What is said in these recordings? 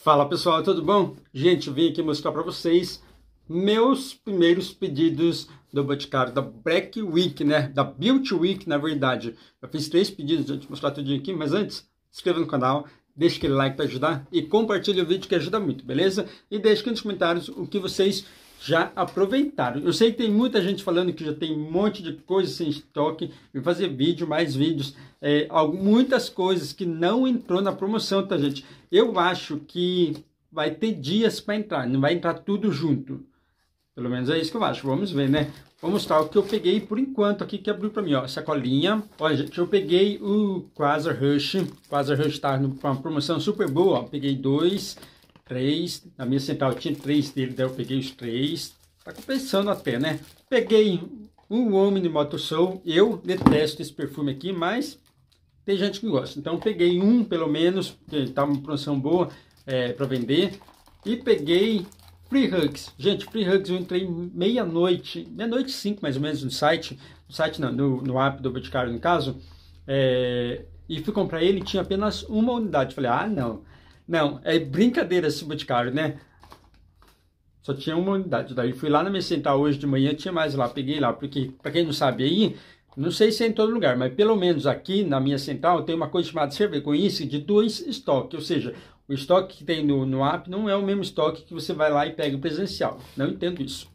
Fala pessoal, tudo bom? Gente, eu vim aqui mostrar para vocês meus primeiros pedidos do Boticário da Black Week, né? Da Beauty Week, na verdade. Eu fiz 3 pedidos, gente, vou mostrar tudinho aqui, mas antes, se inscreva no canal, deixe aquele like para ajudar e compartilhe o vídeo que ajuda muito, beleza? E deixe aqui nos comentários o que vocês já aproveitaram. Eu sei que tem muita gente falando que já tem um monte de coisas sem estoque, e fazer vídeo, mais vídeos, muitas coisas que não entrou na promoção, tá, gente? Eu acho que vai ter dias para entrar, não vai entrar tudo junto. Pelo menos é isso que eu acho, vamos ver, né? Vou mostrar o que eu peguei por enquanto aqui, que abriu para mim, ó, sacolinha. Olha, gente, eu peguei o Quasar Rush tá numa promoção super boa, ó. Peguei 2, 3, na minha central tinha 3 dele, daí eu peguei os 3, tá compensando até, né? Peguei um Omni Motor Soul, eu detesto esse perfume aqui, mas tem gente que gosta, então peguei um pelo menos, porque tá uma promoção boa para vender, e peguei Free Hugs. Gente, Free Hugs eu entrei meia-noite 5 mais ou menos no site não, no app do Boticário no caso, e fui comprar ele, tinha apenas uma unidade. Falei, ah não, é brincadeira esse Boticário, né? Só tinha uma unidade. Daí fui lá na minha central hoje de manhã, tinha mais lá, peguei lá, porque para quem não sabe aí, não sei se é em todo lugar, mas pelo menos aqui na minha central tem uma coisa chamada Cerveconhice de 2 estoques, ou seja, o estoque que tem no app não é o mesmo estoque que você vai lá e pega o presencial. Não entendo isso.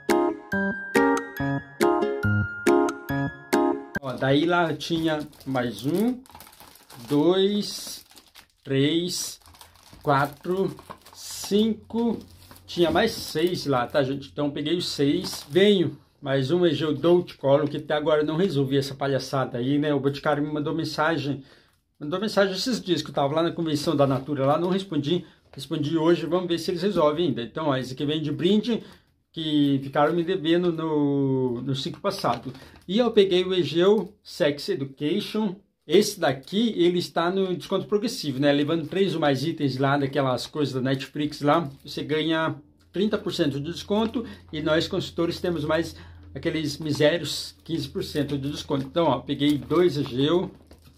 Ó, daí lá tinha mais 1, 2, 3, 4, 5, tinha mais 6 lá, tá, gente? Então peguei os 6, venho mais um Egeu Dolce Color, que até agora não resolvi essa palhaçada aí, né? O Boticário me mandou mensagem esses dias que eu tava lá na convenção da Natura, lá não respondi hoje, vamos ver se eles resolvem ainda. Então, ó, esse aqui vem de brinde, que ficaram me devendo no ciclo passado. E eu peguei o Egeu Sex Education. Esse daqui, ele está no desconto progressivo, né? Levando 3 ou mais itens lá, daquelas coisas da Netflix lá, você ganha 30% de desconto, e nós consultores temos mais aqueles misérios 15% de desconto. Então, ó, peguei 2 Egeu,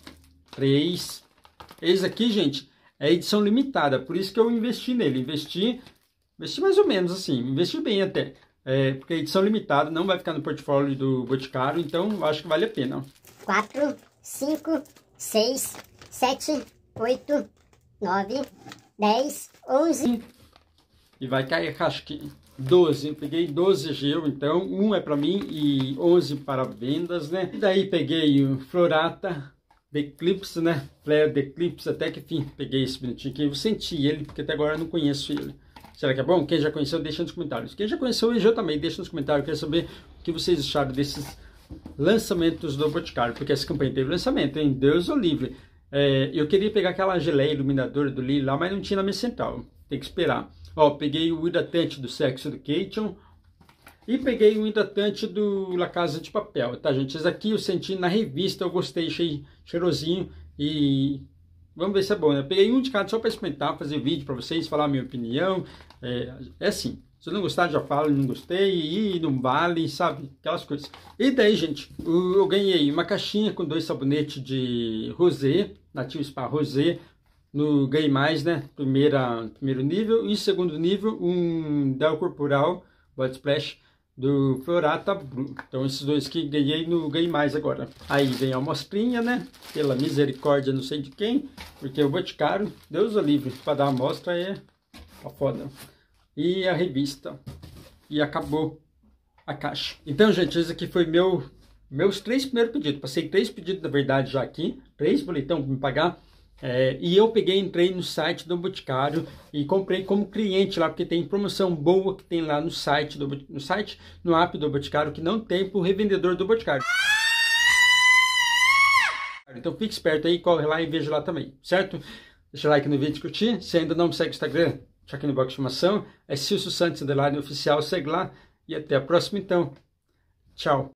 3. Esse aqui, gente, é edição limitada, por isso que eu investi nele. Investi mais ou menos assim, investi bem até. Porque a edição limitada não vai ficar no portfólio do Boticário, então eu acho que vale a pena. 4, 5, 6, 7, 8, 9, 10, 11. E vai cair a caixa aqui. 12. Peguei 12 Egeu, então. Um é para mim e 11 para vendas, né? E daí peguei o Florata The Eclipse, né? Flare The Eclipse, até que enfim, peguei esse bonitinho aqui. Eu senti ele, porque até agora eu não conheço ele. Será que é bom? Quem já conheceu, deixa nos comentários. Quem já conheceu o Egeu também, deixa nos comentários. Eu quero saber o que vocês acharam desses lançamentos do Boticário, porque essa campanha teve lançamento, hein? Deus o livre. Eu queria pegar aquela geleia iluminadora do Lily lá, mas não tinha na minha central. Tem que esperar. Ó, peguei o hidratante do Sex Education e peguei o hidratante do La Casa de Papel, tá, gente? Esse aqui eu senti na revista, eu gostei, achei cheirosinho e vamos ver se é bom, né? Eu peguei um de cada só para experimentar, fazer vídeo para vocês, falar a minha opinião. É assim, se eu não gostar, já falo, não gostei, e não vale, sabe? Aquelas coisas. E daí, gente, eu ganhei uma caixinha com 2 sabonetes de rosé, Nativa Spa Rosé. Ganhei mais, né? Primeiro nível, e segundo nível, um Del Corporal Body Splash do Florata Blue. Então esses dois que ganhei no Ganhei Mais agora. Aí vem a amostrinha, né? Pela misericórdia não sei de quem, porque o Boticário, Deus o livre, para dar a amostra é foda. E a revista. E acabou a caixa. Então, gente, esse aqui foi meus 3 primeiros pedidos. Passei 3 pedidos, na verdade, já aqui. 3 boletão para me pagar. E eu entrei no site do Boticário e comprei como cliente lá, porque tem promoção boa que tem lá no app do Boticário, que não tem para o revendedor do Boticário. Então fique esperto aí, corre lá e veja lá também, certo? Deixa o like no vídeo, curtir. Se ainda não me segue no Instagram, deixa aqui no box de informação. É Silcio Santos _ oficial, segue lá e até a próxima então. Tchau.